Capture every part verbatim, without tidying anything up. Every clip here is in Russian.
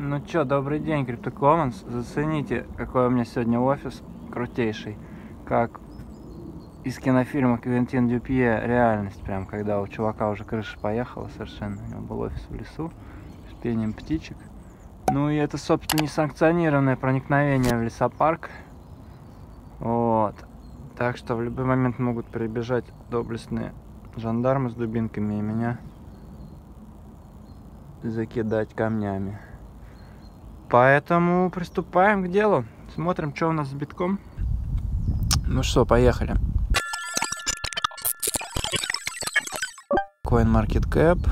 Ну чё, добрый день, CryptoCommons. Зацените, какой у меня сегодня офис крутейший. Как из кинофильма Квентин Дюпье реальность, прям когда у чувака уже крыша поехала совершенно. У него был офис в лесу с пением птичек. Ну и это, собственно, несанкционированное проникновение в лесопарк. Вот. Так что в любой момент могут прибежать доблестные жандармы с дубинками и меня закидать камнями. Поэтому приступаем к делу. Смотрим, что у нас с битком. Ну что, поехали. CoinMarketCap.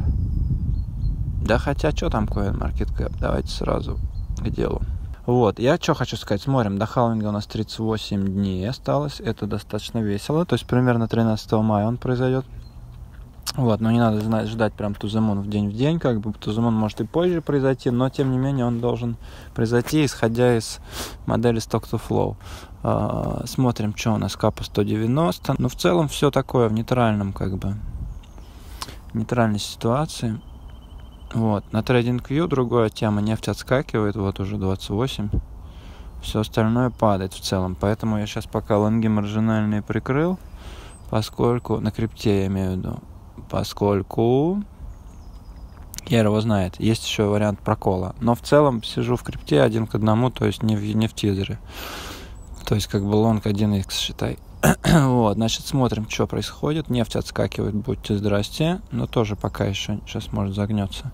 Да хотя, что там CoinMarketCap? Давайте сразу к делу. Вот, я что хочу сказать. Смотрим, до халвинга у нас тридцать восемь дней осталось. Это достаточно весело. То есть примерно тринадцатого мая он произойдет. Вот, но не надо знать, ждать прям to the moon в день в день, как бы to the moon может и позже произойти, но тем не менее он должен произойти, исходя из модели Stock to Flow. А, смотрим, что у нас, капа сто девяносто. Ну, в целом все такое в нейтральном, как бы, нейтральной ситуации. Вот, на TradingView другая тема, нефть отскакивает, вот уже двадцать восемь. Все остальное падает в целом, поэтому я сейчас пока лонги маржинальные прикрыл, поскольку, на крипте я имею в виду, поскольку хер его знает, есть еще вариант прокола. Но в целом сижу в крипте один к одному, то есть не в, не в тизере. То есть как бы лонг один икс считай. Вот, значит, смотрим, что происходит. Нефть отскакивает, будьте здрасте. Но тоже пока еще, сейчас может загнется.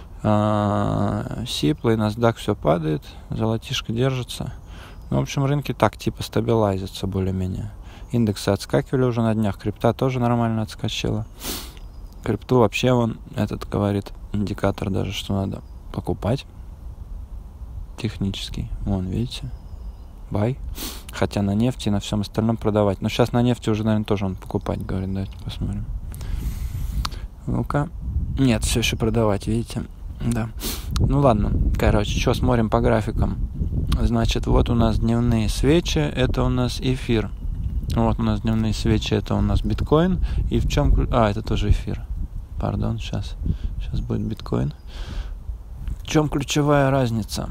Сиплый, NASDAQ все падает, золотишко держится. Ну, в общем, рынки так типа стабилизятся более-менее. Индексы отскакивали уже на днях, крипта тоже нормально отскочила. Крипту вообще вон этот говорит индикатор даже, что надо покупать. Технический. Вон, видите? Бай. Хотя на нефти и на всем остальном продавать. Но сейчас на нефти уже, наверное, тоже он покупать говорит. Давайте посмотрим. Ну-ка. Нет, все еще продавать, видите? Да. Ну ладно. Короче, что смотрим по графикам. Значит, вот у нас дневные свечи. Это у нас эфир. Вот у нас дневные свечи, это у нас биткоин. И в чем... А, это тоже эфир. Пардон, сейчас. Сейчас будет биткоин. В чем ключевая разница?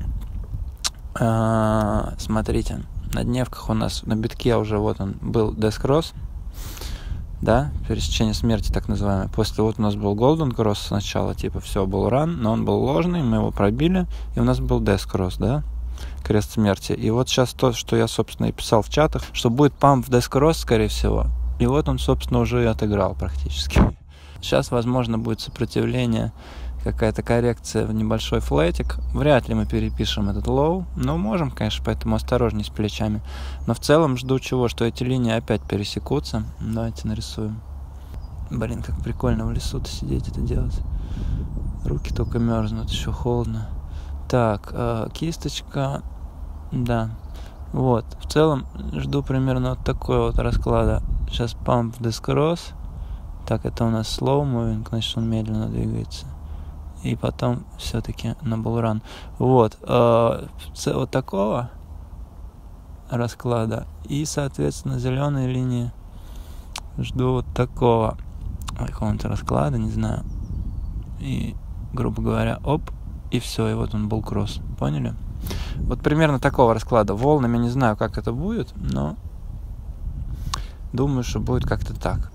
А, смотрите, на дневках у нас, на битке уже вот он был Death Cross. Да, пересечение смерти так называемое. После вот у нас был Golden Cross сначала, типа все, был ран, но он был ложный, мы его пробили. И у нас был Death Cross, да? Крест смерти. И вот сейчас то, что я, собственно, и писал в чатах, что будет памп в Death Cross, скорее всего. И вот он, собственно, уже и отыграл практически. Сейчас, возможно, будет сопротивление, какая-то коррекция в небольшой флетик. Вряд ли мы перепишем этот лоу. Но можем, конечно, поэтому осторожней с плечами. Но в целом жду чего, что эти линии опять пересекутся. Давайте нарисуем. Блин, как прикольно в лесу-то сидеть это делать. Руки только мерзнут, еще холодно. Так, э, кисточка, да, вот, в целом жду примерно вот такой вот расклада. Сейчас памп в Death Cross, так, это у нас slow moving, значит он медленно двигается, и потом все-таки на bullrun. Вот, э, вот такого расклада, и, соответственно, зеленые линии жду вот такого какого-то расклада, не знаю, и, грубо говоря, оп, и все, и вот он был кросс. Поняли? Вот примерно такого расклада. Волнами не знаю, как это будет, но думаю, что будет как-то так.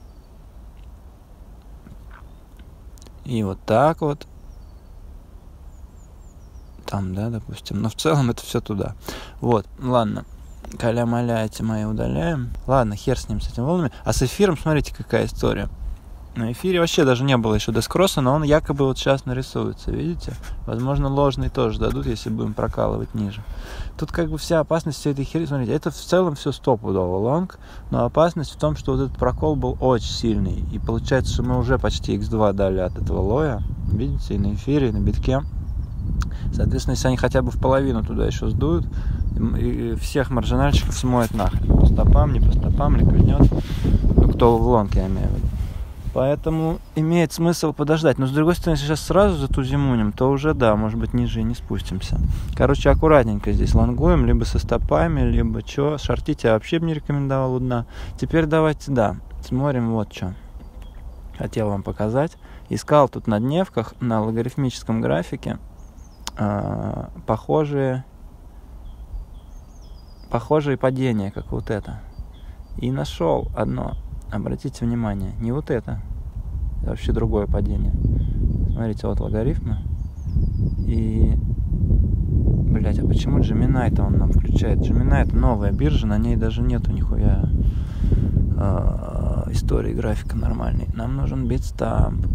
И вот так вот. Там, да, допустим. Но в целом это все туда. Вот, ладно. Каля-маля эти мои удаляем. Ладно, хер с ним, с этими волнами. А с эфиром, смотрите, какая история. На эфире вообще даже не было еще Death Cross, но он якобы вот сейчас нарисуется, видите? Возможно, ложный тоже дадут, если будем прокалывать ниже. Тут как бы вся опасность всей этой херни, смотрите, это в целом все стопудово лонг, но опасность в том, что вот этот прокол был очень сильный. И получается, что мы уже почти икс два дали от этого лоя, видите, и на эфире, и на битке. Соответственно, если они хотя бы в половину туда еще сдуют, и всех маржинальщиков смоет нахрен. По стопам, не по стопам, леканет. Ну, кто в лонг, я имею в виду. Поэтому имеет смысл подождать. Но, с другой стороны, если сейчас сразу затузимуним, то уже, да, может быть, ниже и не спустимся. Короче, аккуратненько здесь лонгуем, либо со стопами, либо что. Шортить я вообще бы не рекомендовал у дна. Теперь давайте, да, смотрим вот что. Хотел вам показать. Искал тут на дневках, на логарифмическом графике э, похожие, похожие падения, как вот это. И нашел одно. Обратите внимание, не вот это. Это вообще другое падение. Смотрите, вот логарифмы. И... Блять, а почему Gemini-то он нам включает? Gemini это новая биржа, на ней даже нету нихуя э, истории графика нормальной. Нам нужен Bitstamp.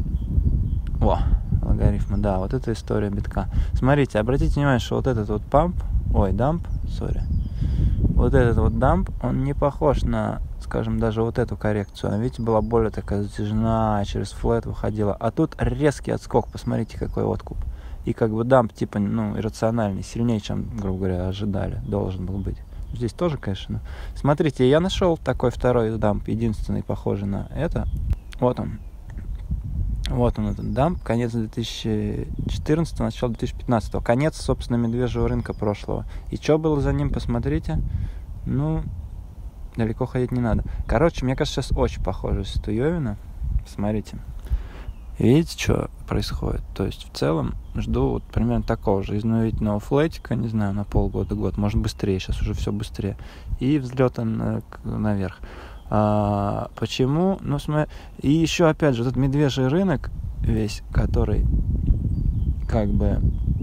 О, логарифмы, да, вот это история битка. Смотрите, обратите внимание, что вот этот вот памп, ой, дамп, сори, вот этот вот дамп, он не похож на, скажем, даже вот эту коррекцию. А видите, была более такая затяжная, через флэт выходила. А тут резкий отскок, посмотрите, какой откуп. И как бы дамп типа, ну, иррациональный, сильнее, чем, грубо говоря, ожидали, должен был быть. Здесь тоже, конечно. Смотрите, я нашел такой второй дамп, единственный, похожий на это. Вот он. Вот он, этот дамп, конец две тысячи четырнадцатого, начало две тысячи пятнадцатого. Конец, собственно, медвежьего рынка прошлого. И что было за ним, посмотрите. Ну, далеко ходить не надо. Короче, мне кажется, сейчас очень похоже ситуевина. Смотрите. Видите, что происходит? То есть, в целом, жду вот примерно такого же изновительного флетика, не знаю, на полгода-год, может быстрее, сейчас уже все быстрее, и взлета на, наверх. А, почему? Ну, смотри, и еще, опять же, этот медвежий рынок весь, который, как бы,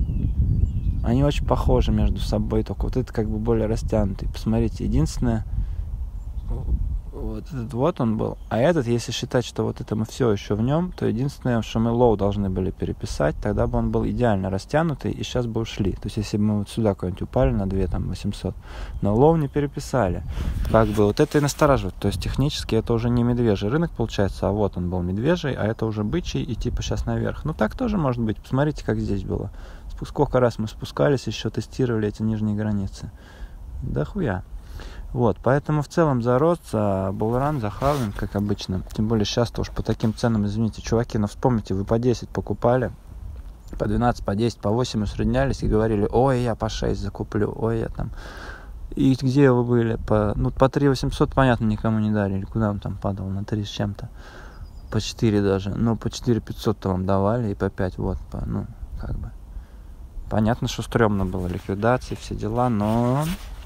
они очень похожи между собой, только вот это как бы более растянутый. Посмотрите, единственное, вот этот вот он был, а этот, если считать, что вот это мы все еще в нем, то единственное, что мы лоу должны были переписать, тогда бы он был идеально растянутый, и сейчас бы ушли. То есть, если бы мы вот сюда куда-нибудь упали на две, там, восемьсот, но лоу не переписали. Как бы вот это и настораживает. То есть, технически это уже не медвежий рынок получается, а вот он был медвежий, а это уже бычий, и типа сейчас наверх. Ну, так тоже может быть. Посмотрите, как здесь было. Сколько раз мы спускались, еще тестировали эти нижние границы. Да хуя. Вот, поэтому в целом за рост, за булран, за халвинг, как обычно. Тем более сейчас-то уж по таким ценам, извините, чуваки, но вспомните, вы по десять покупали, по двенадцать, по десять, по восемь усреднялись и говорили, ой, я по шесть закуплю, ой, я там... И где вы были? По, ну, по три восемьсот, понятно, никому не дали, или куда он там падал, на три с чем-то. По четыре даже, ну, по четыре пятьсот-то вам давали, и по пять, вот, по, ну, как бы. Понятно, что стрёмно было, ликвидации, все дела, но...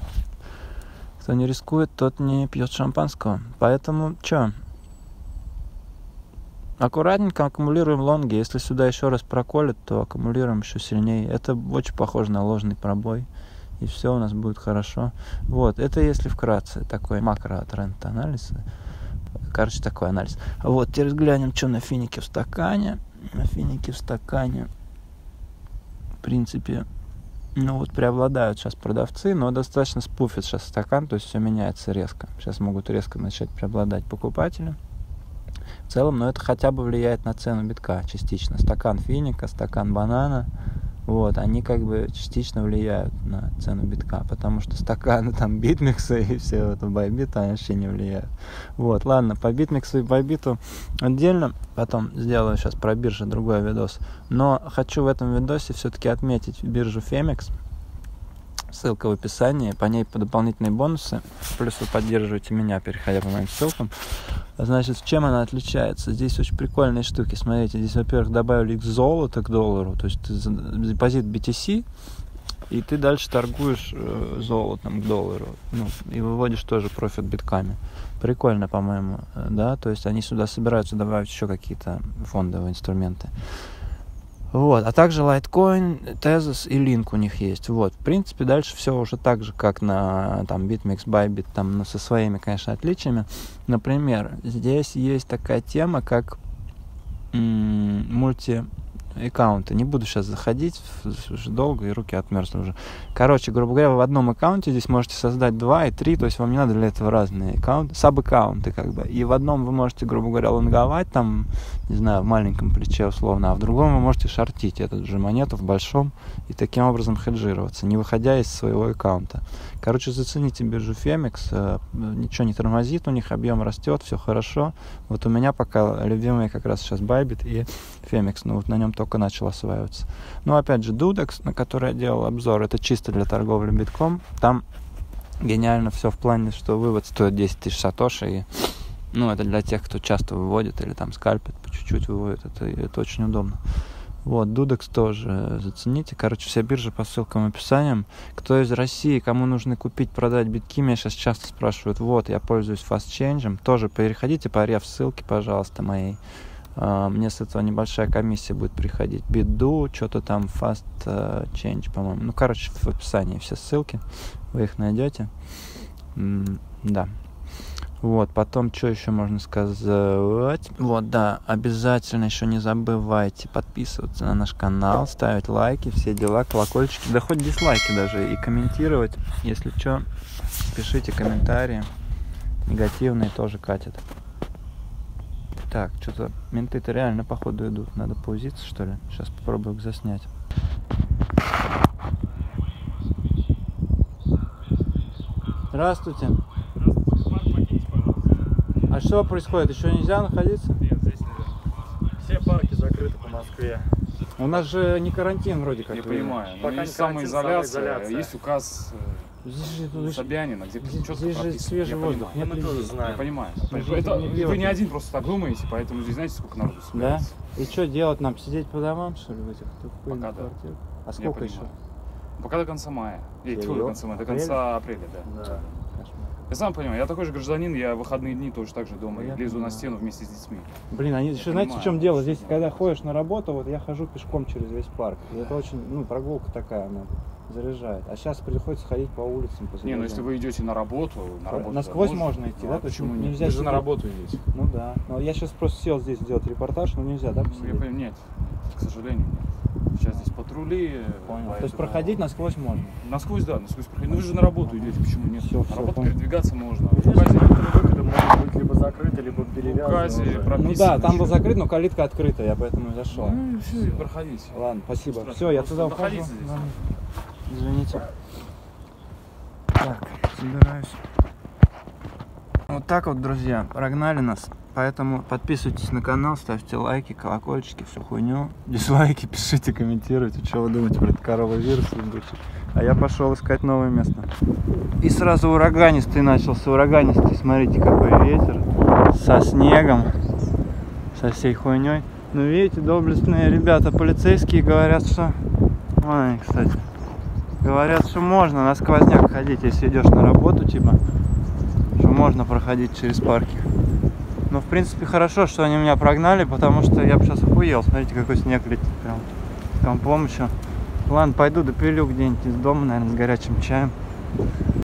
Кто не рискует, тот не пьет шампанского. Поэтому, что? Аккуратненько аккумулируем лонги. Если сюда еще раз проколет, то аккумулируем еще сильнее. Это очень похоже на ложный пробой. И все у нас будет хорошо. Вот, это если вкратце. Такой макро-тренд-анализ. Короче, такой анализ. Вот, теперь взглянем, что на финике в стакане. На финике в стакане. В принципе... Ну вот преобладают сейчас продавцы, но достаточно спуфит сейчас стакан, то есть все меняется резко. Сейчас могут резко начать преобладать покупатели. В целом, но это хотя бы влияет на цену битка частично. Стакан финика, стакан банана, вот, они как бы частично влияют на цену битка, потому что стаканы там битмикса и все это байбита вообще не влияют. Вот, ладно, по битмиксу и байбиту отдельно, потом сделаю сейчас про биржу другой видос, но хочу в этом видосе все-таки отметить биржу Фемекс. Ссылка в описании, по ней по дополнительные бонусы, плюс вы поддерживаете меня, переходя по моим ссылкам. Значит, в чем она отличается? Здесь очень прикольные штуки. Смотрите, здесь, во-первых, добавили их золото к доллару, то есть депозит би ти си, и ты дальше торгуешь э, золотом к доллару, ну, и выводишь тоже профит битками. Прикольно, по-моему, да, то есть они сюда собираются добавить еще какие-то фондовые инструменты. Вот, а также Litecoin, Tezos и Link у них есть. Вот, в принципе, дальше все уже так же, как на там BitMEX, Bybit, там, ну, со своими, конечно, отличиями. Например, здесь есть такая тема, как м- мульти аккаунты. Не буду сейчас заходить, уже долго, и руки отмерзли уже. Короче, грубо говоря, в одном аккаунте здесь можете создать два и три, то есть вам не надо для этого разные аккаунты, саб-аккаунты как бы. И в одном вы можете, грубо говоря, лонговать там, не знаю, в маленьком плече условно, а в другом вы можете шортить эту же монету в большом и таким образом хеджироваться, не выходя из своего аккаунта. Короче, зацените биржу Фемекс, ничего не тормозит, у них объем растет, все хорошо. Вот у меня пока любимые как раз сейчас Bybit и Фемекс, ну вот на нем только начал осваиваться. Ну, опять же, Dudex, на который я делал обзор, это чисто для торговли битком. Там гениально все в плане, что вывод стоит десять тысяч сатоши. И, ну, это для тех, кто часто выводит или там скальпит, по чуть-чуть выводит. Это, это очень удобно. Вот, Дудекс тоже зацените. Короче, все биржи по ссылкам в описании. Кто из России, кому нужно купить, продать битки, меня сейчас часто спрашивают. Вот, я пользуюсь FastChange. Тоже переходите по реф ссылке, пожалуйста, моей. Мне с этого небольшая комиссия будет приходить. Биду, что-то там, Fast Change, по-моему. Ну, короче, в описании все ссылки. Вы их найдете. Да. Вот, потом, что еще можно сказать? Вот, да, обязательно еще не забывайте подписываться на наш канал, ставить лайки, все дела, колокольчики, да хоть дизлайки даже, и комментировать. Если что, пишите комментарии. Негативные тоже катят. Так, что-то менты-то реально, походу, идут. Надо паузиться, что ли? Сейчас попробую их заснять. Здравствуйте. А что происходит? Еще нельзя находиться? Нет, здесь нельзя. Все парки закрыты по Москве. У нас же не карантин вроде как. Я понимаю. Но Пока есть карантин, самоизоляция, самоизоляция. есть указ Здесь же, Собянина, где здесь, четко здесь же прописано. свежий Я воздух. понимаю. Нет Мы тоже людей. Я знаем. понимаю. Мы же Это, не вы делаем. не один просто так думаете, поэтому здесь знаете, сколько народу Да? собирается? И что делать нам? Сидеть по домам, что ли, в этих пыльных Пока да. квартирах? А Я сколько еще? понимаю. Пока до конца мая. Эй, тьфу, до Серьезно? конца мая, до Апреля? конца апреля, да. Да. Кошмар. Я сам понимаю, я такой же гражданин, я в выходные дни тоже так же дома, Я я лезу понимаю. на стену вместе с детьми. Блин, они еще, знаете, в понимаю. чем дело? Здесь, когда ходишь на работу, вот я хожу пешком через весь парк. И это очень, ну, прогулка такая, она заряжает. А сейчас приходится ходить по улицам. По Не, ну если вы идете на работу, на работу... Насквозь да, можно идти, Ну, да? а То есть почему нет? нельзя Вы же на сидеть. работу идете. Ну да. Но я сейчас просто сел здесь сделать репортаж, но нельзя, да, Ну, я посидеть? понимаю, нет, к сожалению, нет. Сейчас здесь патрули. Понял. То есть поэтому- проходить насквозь можно? Насквозь, да, насквозь проходить. Ну вы же на работу идете, почему нет? Всё, на всё, работу понял. передвигаться можно. В Здесь указе, выходы могут быть либо закрыты, либо перевязаны. указе уже. прописано. Ну да, там был что- закрыт, но калитка открыта, я поэтому и зашел. Ну и все, и проходите. Ладно, спасибо. Страшно. Все, я Просто туда ухожу. находиться здесь. Ладно. Извините. Так, собираюсь. Вот так вот, друзья, прогнали нас. Поэтому подписывайтесь на канал, ставьте лайки, колокольчики, всю хуйню. Дизлайки, пишите, комментируйте, что вы думаете про этот коровавирус. А я пошел искать новое место. И сразу ураганистый начался, ураганистый. Смотрите, какой ветер. Со снегом, со всей хуйней. Ну, видите, доблестные ребята полицейские говорят, что... Вон они, кстати. Говорят, что можно на сквозняк ходить, если идешь на работу, типа. Что можно проходить через парки. Но, в принципе, хорошо, что они меня прогнали, потому что я бы сейчас охуел. Смотрите, какой снег летит прям с компом еще. Ладно, пойду допилю где-нибудь из дома, наверное, с горячим чаем.